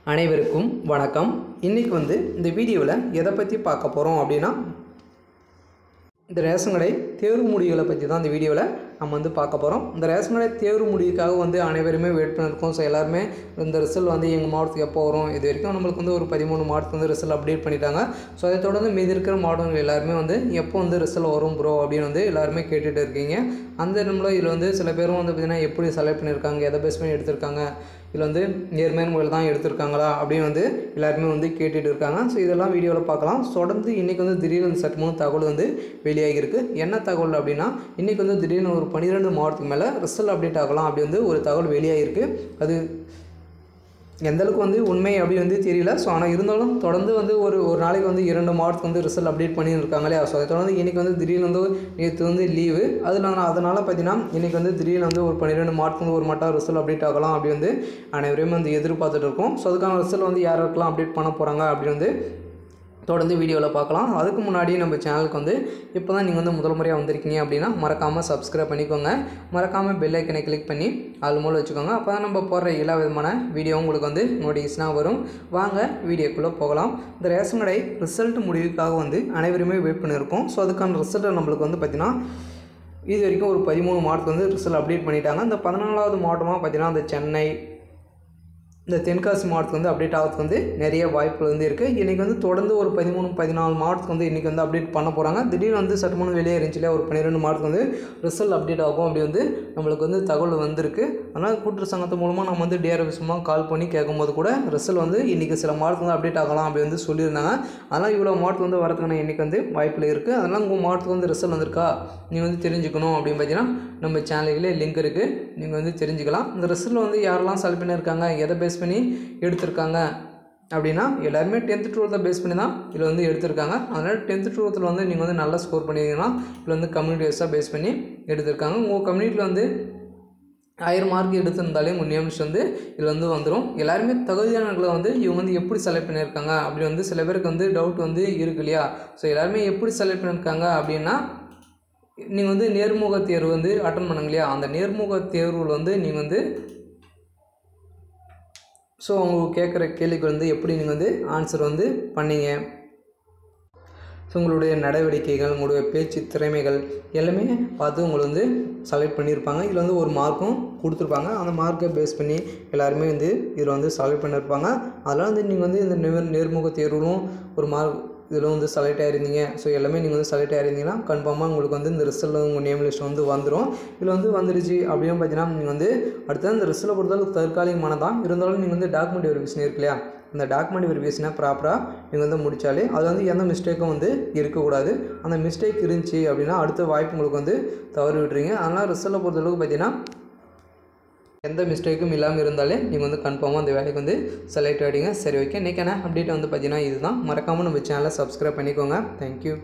அனைவருக்கும் வணக்கம். இன்றைக்கி இந்த வீடியோவில் எதை பற்றி பார்க்க போகிறோம் அப்படின்னா, இந்த ரேஷன் கடை தேர்வு முடிவுகளை பற்றி தான் இந்த வீடியோவில் நம்ம பார்க்க போகிறோம். இந்த ரேஷன் கடை தேர்வு முடிவுக்காக அனைவருமே வெயிட் பண்ணியிருக்கோம். ஸோ எல்லாருமே இந்த ரிசல்ட் எங்கள் மாவட்டத்துக்கு எப்போ வரும், இது வரைக்கும் நம்மளுக்கு ஒரு 13 மாவட்டத்துக்கு ரிசல்ட் அப்டேட் பண்ணிட்டாங்க. ஸோ அதை தொடர்ந்து மீதி இருக்கிற மாவட்டங்கள் எல்லாருமே எப்போ ரிசல்ட் வரும் ப்ரோ அப்படின்னு எல்லாருமே கேட்டுகிட்டு இருக்கீங்க. அந்த நம்மளும் இதில் சில பேரும் பார்த்திங்கன்னா எப்படி செலக்ட் பண்ணியிருக்காங்க, எதை பேஸ் பண்ணி எடுத்திருக்காங்க, இதில் நேர்மையான முறையில் தான் எடுத்திருக்காங்களா அப்படின்னு எல்லாருமே கேட்டுகிட்டு இருக்காங்க. ஸோ இதெல்லாம் வீடியோவில் பார்க்கலாம். தொடர்ந்து இன்றைக்கி திடீர்னு சட்டமான தகவல் வெளியாகிருக்கு. என்ன தகவல் அப்படின்னா, இன்றைக்கி திடீர்னு ஒரு 12 மாவட்டத்துக்கு மேலே ரிசல்ட் அப்டேட் ஆகலாம் அப்படி ஒரு தகவல் வெளியாகிருக்கு. அது எந்தளவுக்கு உண்மை அப்படி தெரியல. ஸோ ஆனால் இருந்தாலும் தொடர்ந்து ஒரு நாளைக்கு 2 மாவட்டத்துக்கு ரிசல்ட் அப்டேட் பண்ணியிருக்காங்க இல்லையா. ஸோ அதை தொடர்ந்து இன்றைக்கி திடீர்னு நேற்று லீவு. அதனால் பார்த்தீங்கன்னா இன்றைக்கி திடீர்னு ஒரு 12 மாவட்டத்துக்கு ஒரு மட்டும் ரிசல்ட் அப்டேட் ஆகலாம் அப்படி அனைவரையும் எதிர்பார்த்துட்டு இருக்கோம். ஸோ அதுக்கான ரிசல்ட் யாருக்கெல்லாம் அப்டேட் பண்ண போகிறாங்க அப்படின்னு தொடர்ந்து வீடியோவில் பார்க்கலாம். அதுக்கு முன்னாடி நம்ம சேனலுக்கு இப்போ தான் நீங்கள் முதல் முறையாக வந்திருக்கீங்க அப்படின்னா மறக்காமல் சப்ஸ்கிரைப் பண்ணிக்கோங்க. மறக்காமல் பெல் ஐக்கனை கிளிக் பண்ணி ஆல் மூலம் வச்சுக்கோங்க. அப்போ தான் நம்ம போடுற எல்லா விதமான வீடியோ உங்களுக்கு நோட்டிஃபிகேஷனாக வரும். வாங்க வீடியோக்குள்ளே போகலாம். இந்த ரேஷன் கடை ரிசல்ட் முடிவுக்காக அனைவருமே வெயிட் பண்ணியிருக்கோம். ஸோ அதுக்கான ரிசல்ட்டை நம்மளுக்கு பார்த்திங்கன்னா இது வரைக்கும் ஒரு 13 மாவட்டத்துக்கு ரிசல்ட் அப்டேட் பண்ணிட்டாங்க. இந்த 14வது மாவட்டமாக பார்த்திங்கன்னா இந்த சென்னை, இந்த தென்காசி மாவட்டத்துக்கு அப்டேட் ஆகிறதுக்கு நிறைய வாய்ப்புகள் இருக்குது. இன்றைக்கி தொடர்ந்து ஒரு 13-14 மாவட்டத்துக்கு இன்றைக்கி அப்டேட் பண்ண போகிறாங்க. திடீர்னு சட்டமன்ற வெளியே இருந்துச்சுல ஒரு 12 மாவட்டத்துக்கு ரிசல்ட் அப்டேட் ஆகும் அப்படி நம்மளுக்கு தகவல் வந்திருக்கு. அதனால் கூட்டுறவு சங்கத்து மூலமாக நம்ம டிஆர்எஃப் மூலமாக கால் பண்ணி கேட்கும்போது கூட ரிசல்ட் இன்றைக்கி சில மாவட்டத்துக்கு அப்டேட் ஆகலாம் அப்படி சொல்லியிருந்தாங்க. அதனால் இவ்வளோ மாவட்டத்துக்கு வரதுக்கான இன்றைக்கி வாய்ப்பில் இருக்குது. அதனால் உங்கள் மாவட்டத்துக்கு ரிசல்ட் வந்திருக்கா நீங்கள் தெரிஞ்சுக்கணும் அப்படின்னு பார்த்தீங்கன்னா நம்ம சேனலில் லிங்க் இருக்குது, நீங்கள் தெரிஞ்சுக்கலாம். இந்த ரிசல்ட் யாரெல்லாம் செலக்ட் பண்ணியிருக்காங்க, எதை பேஸ் பண்ணி எடுத்திருக்காங்க அப்படின்னா எல்லாருமே 10th 12th பேஸ் பண்ணி தான் இதில் எடுத்திருக்காங்க. அதனால் 10th 12th நீங்கள் நல்லா ஸ்கோர் பண்ணியிருந்தீங்கன்னா இதில் கம்யூனிட்டி வைஸாக பேஸ் பண்ணி எடுத்திருக்காங்க. உங்கள் கம்யூனிட்டியில் 1000 மார்க் எடுத்திருந்தாலே உங்கள் நேம்ஸ் இதில் வந்துடும். எல்லாருமே தகுதியானவர்களை இவங்க எப்படி செலக்ட் பண்ணியிருக்காங்க அப்படி சில பேருக்கு டவுட் இருக்கு இல்லையா. ஸோ எல்லாருமே எப்படி செலக்ட் பண்ணியிருக்காங்க அப்படின்னா, நீங்கள் நேர்முக தேர்வு அட்டன் பண்ணுங்க இல்லையா. அந்த நேர்முக தேர்வில் நீங்கள் ஸோ உங்களுக்கு கேட்குற கேள்விக்கு எப்படி நீங்கள் ஆன்சர் பண்ணீங்க, ஸோ உங்களுடைய நடவடிக்கைகள், உங்களுடைய பேச்சு திறமைகள் எல்லாமே பார்த்து உங்களை செலக்ட் பண்ணியிருப்பாங்க. இதில் ஒரு மார்க்கும் கொடுத்துருப்பாங்க. அந்த மார்க்கை பேஸ் பண்ணி எல்லாருமே இதில் செலக்ட் பண்ணியிருப்பாங்க. அதனால் நீங்கள் இந்த நேர்முக தேர்விலும் ஒரு மார்க் இதில் செலக்ட் ஆகிருந்தீங்க. ஸோ எல்லாமே நீங்கள் செலக்ட் ஆகிருந்தீங்கன்னா கன்ஃபார்மாக உங்களுக்கு இந்த ரிசல்ட் உங்கள் நேம் லிஸ்ட் வந்துடும். இதில் வந்துடுச்சு அப்படின்னு பார்த்தீங்கன்னா நீங்கள் அடுத்தது இந்த ரிசல்ட்டை பொறுத்தளவுக்கு தற்காலிகமான தான் இருந்தாலும் நீங்கள் டாக்குமெண்ட் வெரிஃபிகேஷன் இருக்கு இல்லையா. இந்த டாக்குமெண்ட் வெரிஃபிகேஷனை ப்ராப்பராக நீங்கள் முடித்தாலே அது எந்த மிஸ்டேக்கும் இருக்கக்கூடாது. அந்த மிஸ்டேக் இருந்துச்சு அப்படின்னா அடுத்த வாய்ப்பு உங்களுக்கு தவறு விட்டுறீங்க. அதனால் ரிசல்ட்டை பொறுத்தளவுக்கு பார்த்தீங்கன்னா எந்த மிஸ்டேக்கும் இல்லாமல் இருந்தாலே நீங்கள் கன்ஃபார்மாக அந்த வேலைக்கு செலக்ட் ஆகிடுங்க. சரி, ஓகே. இன்றைக்கான அப்டேட் பார்த்தீங்கன்னா இதுதான். மறக்காமல் நம்ம சேனலை சப்ஸ்கிரைப் பண்ணிக்கோங்க. தேங்க்யூ.